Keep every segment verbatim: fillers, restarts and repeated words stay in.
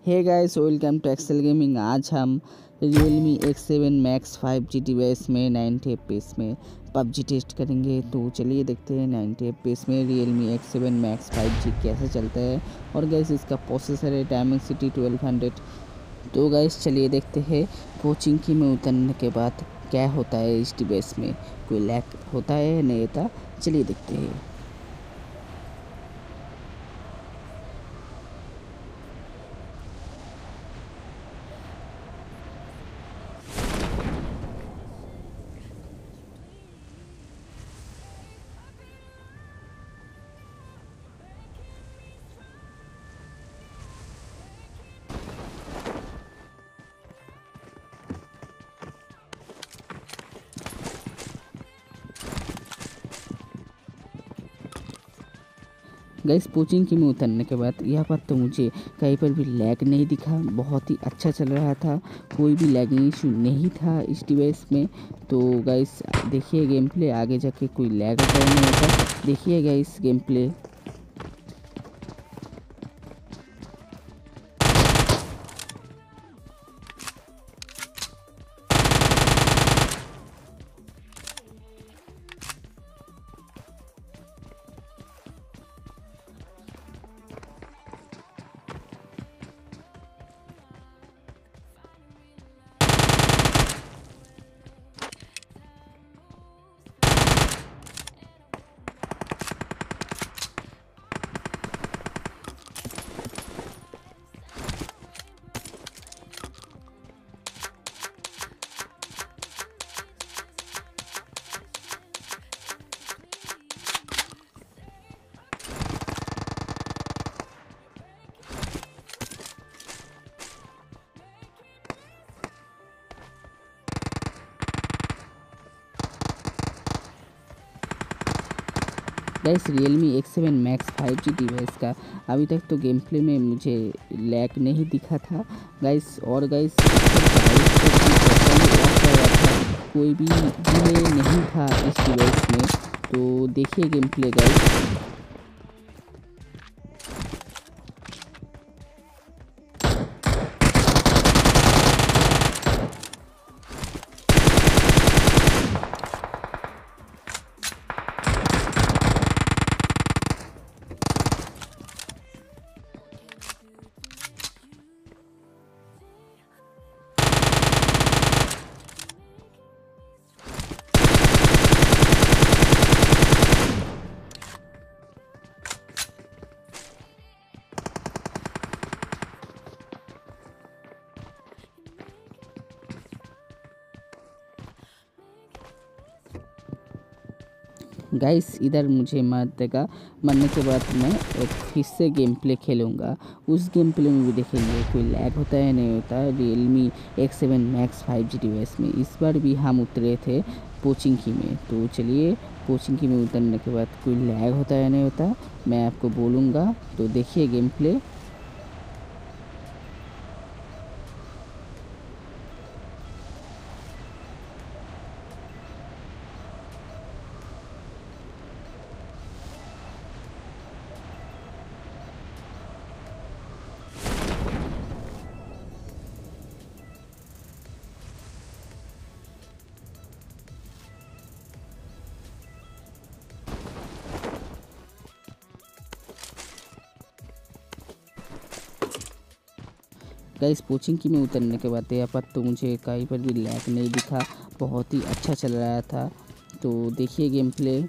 Hey guys, welcome to Excel gaming. आज हम Realme X seven max five G device में ninety F P S में PUBG test करेंगे। तो चलिए देखते हैं नाइन्टी एफ पी एस में Realme X seven max five G कैसे चलता है। और गाइस इसका प्रोसेसर है डायमेंसिटी ट्वेल्व हंड्रेड। तो गाइस चलिए देखते हैं कोचिंग की में उतरने के बाद क्या होता है इस डिवाइस में, कोई लैग होता है या नहीं होता। चलिए देखते हैं। गाइस कोचिंग की में उतरने के बाद यहाँ पर तो मुझे कहीं पर भी लैग नहीं दिखा, बहुत ही अच्छा चल रहा था, कोई भी लैगिंग इशू नहीं था इस डिवाइस में। तो गाइस देखिए गेम प्ले, आगे जाके कोई लैग होता नहीं होता। देखिए guys game play. Guys Realme X seven max five G device का अभी तक तो गेम प्ले में मुझे लैग नहीं दिखा था गाइस। और गाइस कोई भी डिले नहीं था इस डिवाइस में। तो देखिए गेम प्ले गाइस। गाइस इधर मुझे मार देगा, मरने के बाद मैं फिर से गेम प्ले खेलूँगा। उस गेम प्ले में भी देखेंगे कोई लैग होता है नहीं होता Realme X seven max five G device में। इस बार भी हम उतरे थे कोचिंग की में। तो चलिए कोचिंग की में उतरने के बाद कोई लैग होता है नहीं होता मैं आपको बोलूँगा। तो देखिए गेम प्ले। गाइस कोचिंग की में उतरने के बाद यहाँ पर तो मुझे कहीं पर भी लैग नहीं दिखा, बहुत ही अच्छा चल रहा था। तो देखिए game play.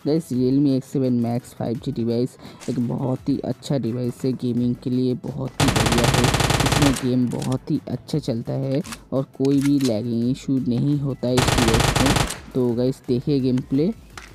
Guys Realme X seven max five G device एक बहुत ही अच्छा डिवाइस है, गेमिंग के लिए बहुत ही बढ़िया है। इसमें गेम बहुत ही अच्छा चलता है और कोई भी लैगिंग इशू नहीं होता है इस डिवाइस में। तो गाइस देखिए गेम प्ले।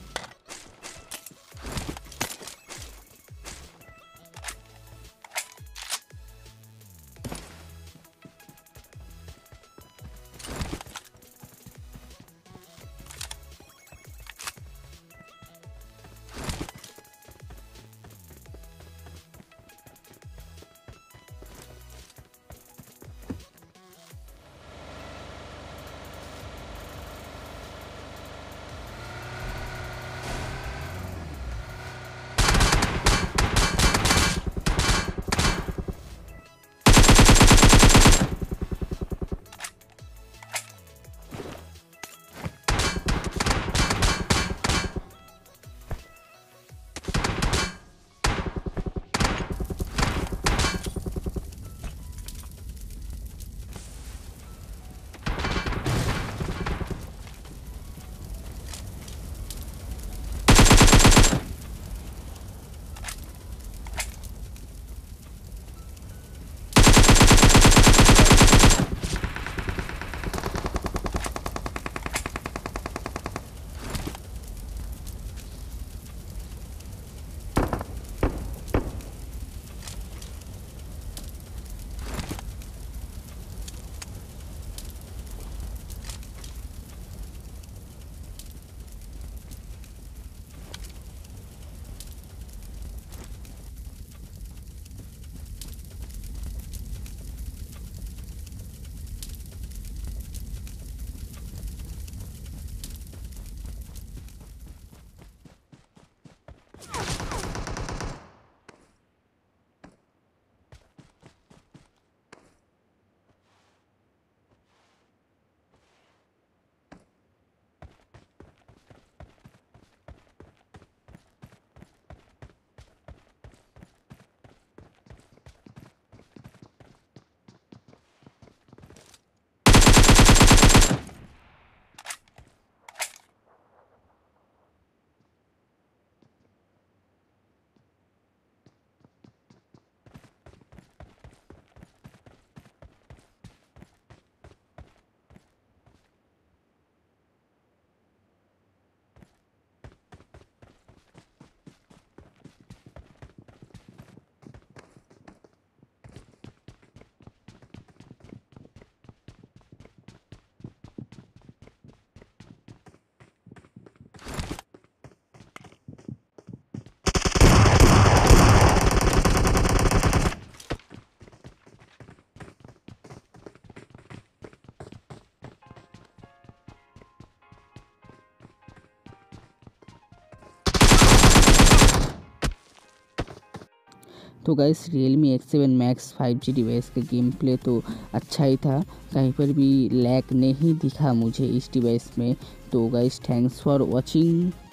तो guys Realme X seven max five G device का गेम प्ले तो अच्छा ही था, कहीं पर भी लैग नहीं दिखा मुझे इस डिवाइस में। तो गाइस थैंक्स फॉर वॉचिंग।